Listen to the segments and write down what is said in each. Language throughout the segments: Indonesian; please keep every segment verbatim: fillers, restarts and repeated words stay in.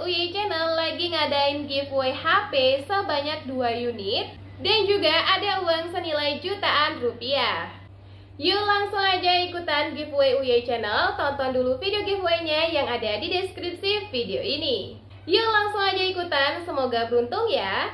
U Y Channel lagi ngadain giveaway H P sebanyak dua unit dan juga ada uang senilai jutaan rupiah. Yuk langsung aja ikutan giveaway U Y Channel, tonton dulu video giveaway-nya yang ada di deskripsi video ini. Yuk langsung aja ikutan, semoga beruntung ya.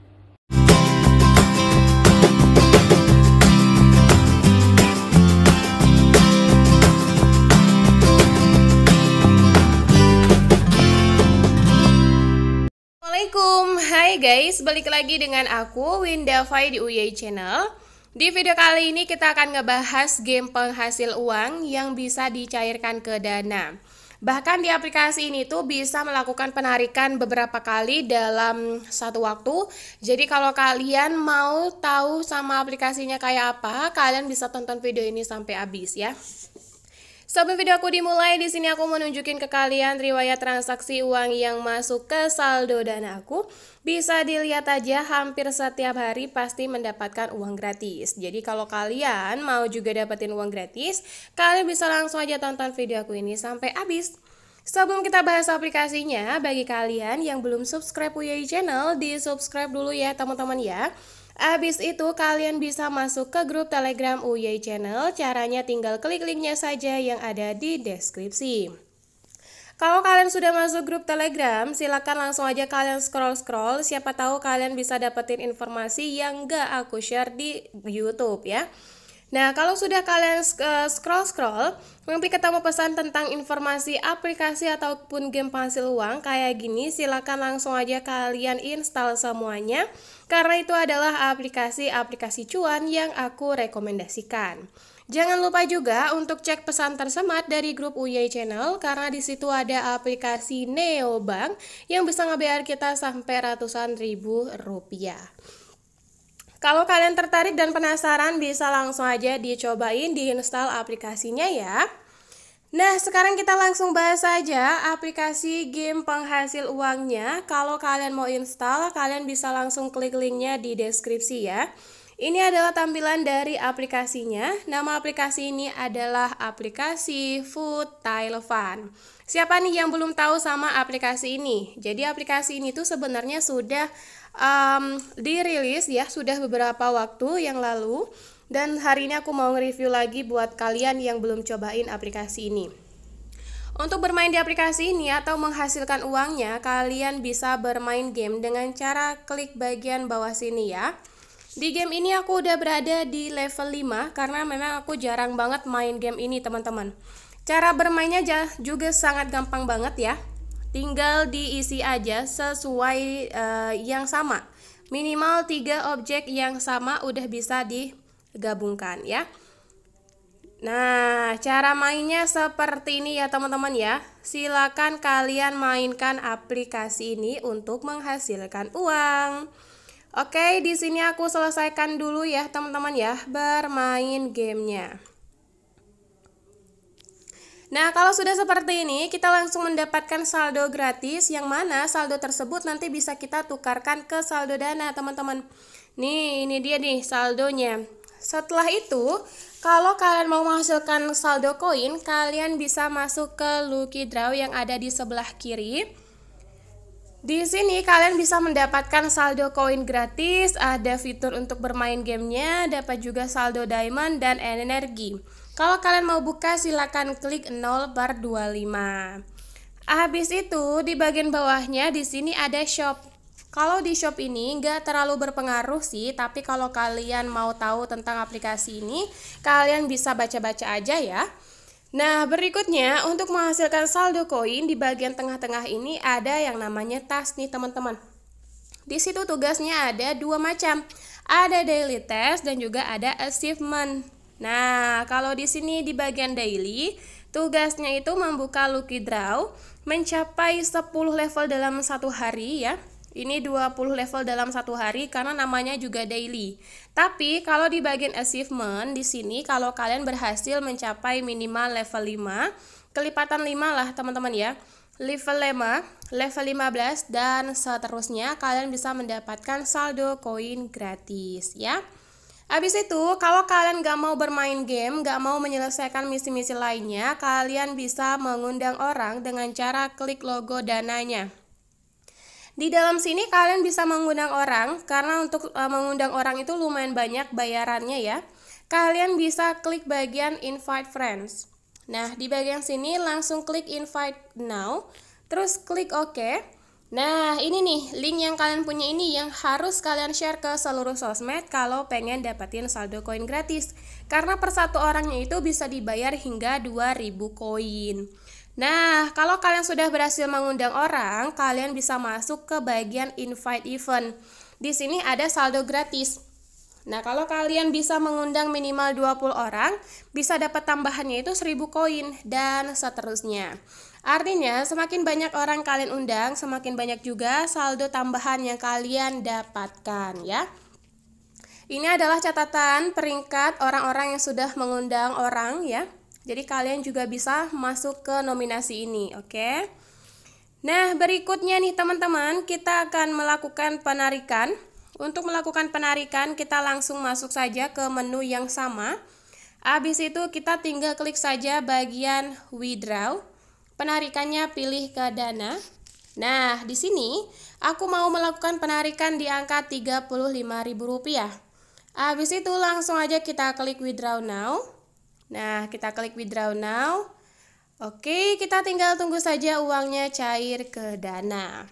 Assalamualaikum, hai guys, balik lagi dengan aku Winda Fai di U Y Channel. Di video kali ini kita akan ngebahas game penghasil uang yang bisa dicairkan ke Dana. Bahkan di aplikasi ini tuh bisa melakukan penarikan beberapa kali dalam satu waktu. Jadi kalau kalian mau tahu sama aplikasinya kayak apa, kalian bisa tonton video ini sampai habis ya. Sebelum video aku dimulai, di sini aku mau nunjukin ke kalian riwayat transaksi uang yang masuk ke saldo Dana aku. Bisa dilihat aja, hampir setiap hari pasti mendapatkan uang gratis. Jadi kalau kalian mau juga dapetin uang gratis, kalian bisa langsung aja tonton video aku ini sampai habis. Sebelum kita bahas aplikasinya, bagi kalian yang belum subscribe U Y Channel, di subscribe dulu ya teman-teman ya. Abis itu kalian bisa masuk ke grup Telegram U Y Channel. Caranya tinggal klik linknya saja yang ada di deskripsi. Kalau kalian sudah masuk grup Telegram, silakan langsung aja kalian scroll-scroll. Siapa tahu kalian bisa dapetin informasi yang gak aku share di YouTube ya. Nah, kalau sudah kalian scroll-scroll, nanti ketemu pesan tentang informasi aplikasi ataupun game penghasil uang kayak gini, silakan langsung aja kalian install semuanya, karena itu adalah aplikasi-aplikasi cuan yang aku rekomendasikan. Jangan lupa juga untuk cek pesan tersemat dari grup U Y Channel, karena di situ ada aplikasi Neobank yang bisa nge-B R kita sampai ratusan ribu rupiah. Kalau kalian tertarik dan penasaran, bisa langsung aja dicobain diinstal aplikasinya ya. Nah, sekarang kita langsung bahas saja aplikasi game penghasil uangnya. Kalau kalian mau install, kalian bisa langsung klik linknya di deskripsi ya. Ini adalah tampilan dari aplikasinya. Nama aplikasi ini adalah aplikasi Food Tile Fun. Siapa nih yang belum tahu sama aplikasi ini? Jadi aplikasi ini tuh sebenarnya sudah um, dirilis ya, sudah beberapa waktu yang lalu. Dan hari ini aku mau nge-review lagi buat kalian yang belum cobain aplikasi ini. Untuk bermain di aplikasi ini atau menghasilkan uangnya, kalian bisa bermain game dengan cara klik bagian bawah sini ya. Di game ini aku udah berada di level lima karena memang aku jarang banget main game ini teman-teman. Cara bermainnya juga sangat gampang banget ya. Tinggal diisi aja sesuai uh, yang sama. Minimal tiga objek yang sama udah bisa digabungkan ya. Nah, cara mainnya seperti ini ya teman-teman ya. Silakan kalian mainkan aplikasi ini untuk menghasilkan uang. Oke, di sini aku selesaikan dulu ya teman-teman ya, bermain gamenya. Nah, kalau sudah seperti ini, kita langsung mendapatkan saldo gratis, yang mana saldo tersebut nanti bisa kita tukarkan ke saldo Dana teman-teman. Nih, ini dia nih saldonya. Setelah itu, kalau kalian mau menghasilkan saldo koin, kalian bisa masuk ke Lucky Draw yang ada di sebelah kiri. Di sini kalian bisa mendapatkan saldo koin gratis, ada fitur untuk bermain gamenya, dapat juga saldo diamond dan energi. Kalau kalian mau buka silakan klik nol bar dua puluh lima. Habis itu di bagian bawahnya di sini ada shop. Kalau di shop ini nggak terlalu berpengaruh sih, tapi kalau kalian mau tahu tentang aplikasi ini, kalian bisa baca-baca aja ya. Nah, berikutnya untuk menghasilkan saldo koin di bagian tengah-tengah ini ada yang namanya task nih teman-teman. Di situ tugasnya ada dua macam. Ada daily task dan juga ada achievement. Nah, kalau di sini di bagian daily, tugasnya itu membuka lucky draw mencapai sepuluh level dalam satu hari ya. Ini dua puluh level dalam satu hari karena namanya juga daily. Tapi kalau di bagian achievement di sini kalau kalian berhasil mencapai minimal level lima, kelipatan lima lah teman-teman ya. Level lima, level lima belas dan seterusnya kalian bisa mendapatkan saldo koin gratis ya. Habis itu kalau kalian gak mau bermain game, gak mau menyelesaikan misi-misi lainnya, kalian bisa mengundang orang dengan cara klik logo dananya. Di dalam sini kalian bisa mengundang orang, karena untuk uh, mengundang orang itu lumayan banyak bayarannya ya. Kalian bisa klik bagian invite friends. Nah, di bagian sini langsung klik invite now, terus klik OK. Nah, ini nih link yang kalian punya ini yang harus kalian share ke seluruh sosmed kalau pengen dapetin saldo koin gratis. Karena per satu orangnya itu bisa dibayar hingga dua ribu koin. Nah, kalau kalian sudah berhasil mengundang orang, kalian bisa masuk ke bagian invite event. Di sini ada saldo gratis. Nah, kalau kalian bisa mengundang minimal dua puluh orang, bisa dapat tambahannya itu seribu koin dan seterusnya. Artinya, semakin banyak orang kalian undang, semakin banyak juga saldo tambahan yang kalian dapatkan ya. Ini adalah catatan peringkat orang-orang yang sudah mengundang orang ya. Jadi kalian juga bisa masuk ke nominasi ini, oke? Nah, berikutnya nih teman-teman, kita akan melakukan penarikan. Untuk melakukan penarikan, kita langsung masuk saja ke menu yang sama. Habis itu kita tinggal klik saja bagian withdraw. Penarikannya pilih ke dana. Nah, di sini aku mau melakukan penarikan di angka tiga puluh lima ribu rupiah. Habis itu langsung aja kita klik withdraw now. Nah, kita klik withdraw now. Oke, kita tinggal tunggu saja uangnya cair ke dana.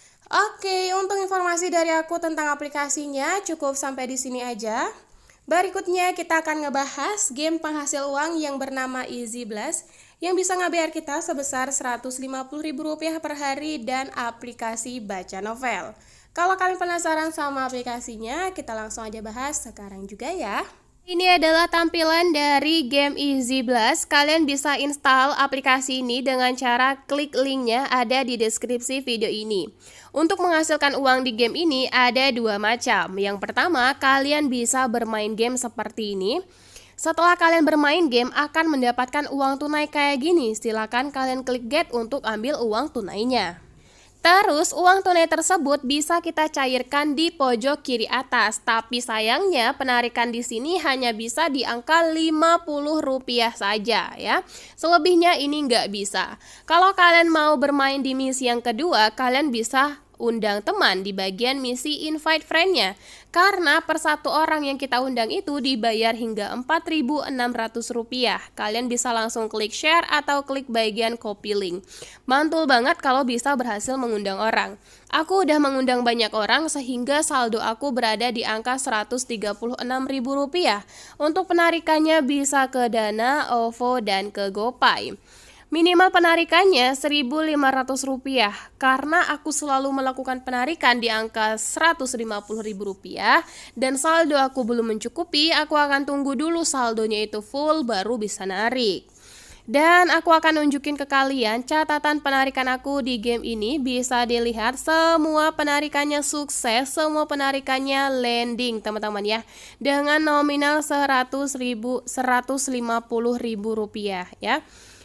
Oke, untuk informasi dari aku tentang aplikasinya cukup sampai di sini aja. Berikutnya kita akan ngebahas game penghasil uang yang bernama Easy Blast yang bisa nge-B R kita sebesar seratus lima puluh ribu rupiah per hari dan aplikasi baca novel. Kalau kalian penasaran sama aplikasinya, kita langsung aja bahas sekarang juga ya. Ini adalah tampilan dari game Easy Blast. Kalian bisa install aplikasi ini dengan cara klik linknya ada di deskripsi video ini. Untuk menghasilkan uang di game ini ada dua macam. Yang pertama, kalian bisa bermain game seperti ini. Setelah kalian bermain game akan mendapatkan uang tunai kayak gini. Silakan kalian klik get untuk ambil uang tunainya. Terus uang tunai tersebut bisa kita cairkan di pojok kiri atas. Tapi sayangnya penarikan di sini hanya bisa di angka lima puluh rupiah saja ya. Selebihnya ini nggak bisa. Kalau kalian mau bermain di misi yang kedua, kalian bisa undang teman di bagian misi invite friend-nya. Karena per satu orang yang kita undang itu dibayar hingga empat ribu enam ratus rupiah. Kalian bisa langsung klik share atau klik bagian copy link. Mantul banget kalau bisa berhasil mengundang orang. Aku udah mengundang banyak orang sehingga saldo aku berada di angka seratus tiga puluh enam ribu rupiah. Untuk penarikannya bisa ke Dana, O V O, dan ke GoPay. Minimal penarikannya seribu lima ratus rupiah. Karena aku selalu melakukan penarikan di angka seratus lima puluh ribu rupiah dan saldo aku belum mencukupi, aku akan tunggu dulu saldonya itu full baru bisa narik. Dan aku akan nunjukin ke kalian catatan penarikan aku di game ini. Bisa dilihat semua penarikannya sukses, semua penarikannya landing teman-teman ya. Dengan nominal seratus ribu, seratus lima puluh ribu rupiah ya.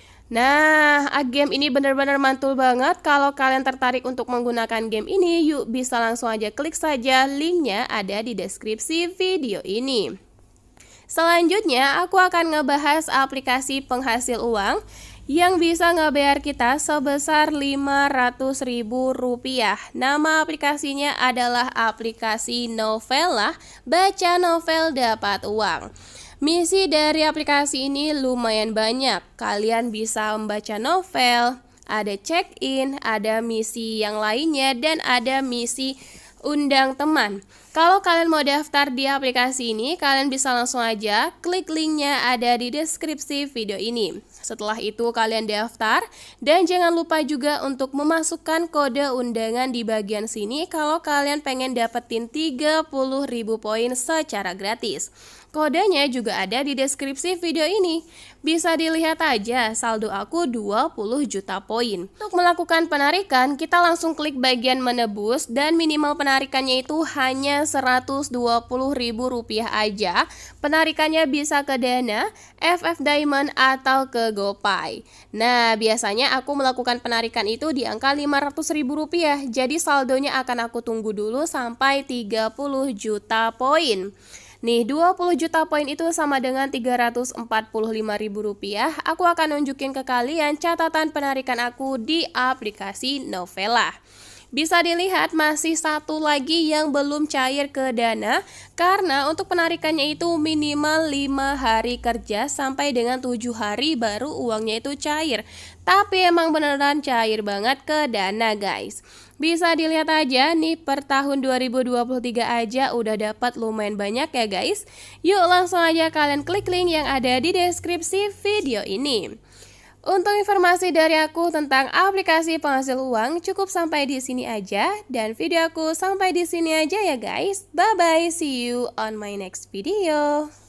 Nah, game ini benar-benar mantul banget. Kalau kalian tertarik untuk menggunakan game ini, yuk bisa langsung aja klik saja linknya ada di deskripsi video ini. Selanjutnya, aku akan ngebahas aplikasi penghasil uang yang bisa nge-B R kita sebesar lima ratus ribu rupiah. Nama aplikasinya adalah aplikasi Novela, baca novel dapat uang. Misi dari aplikasi ini lumayan banyak. Kalian bisa membaca novel, ada check-in, ada misi yang lainnya, dan ada misi undang teman. Kalau kalian mau daftar di aplikasi ini, kalian bisa langsung aja klik linknya ada di deskripsi video ini. Setelah itu kalian daftar, dan jangan lupa juga untuk memasukkan kode undangan di bagian sini kalau kalian pengen dapetin tiga puluh ribu poin secara gratis. Kodenya juga ada di deskripsi video ini. Bisa dilihat aja, saldo aku dua puluh juta poin. Untuk melakukan penarikan, kita langsung klik bagian menebus dan minimal penarikannya itu hanya seratus dua puluh ribu rupiah aja. Penarikannya bisa ke Dana, F F Diamond, atau ke GoPay. Nah, biasanya aku melakukan penarikan itu di angka lima ratus ribu rupiah. Jadi saldonya akan aku tunggu dulu sampai tiga puluh juta poin. Nih, dua puluh juta poin itu sama dengan tiga ratus empat puluh lima ribu rupiah. Aku akan nunjukin ke kalian catatan penarikan aku di aplikasi Novela. Bisa dilihat masih satu lagi yang belum cair ke Dana, karena untuk penarikannya itu minimal lima hari kerja sampai dengan tujuh hari baru uangnya itu cair. Tapi emang beneran cair banget ke Dana guys. Bisa dilihat aja nih, per tahun dua ribu dua puluh tiga aja udah dapat lumayan banyak ya guys. Yuk langsung aja kalian klik link yang ada di deskripsi video ini. Untuk informasi dari aku tentang aplikasi penghasil uang cukup sampai di sini aja, dan video aku sampai di sini aja ya guys. Bye bye, see you on my next video.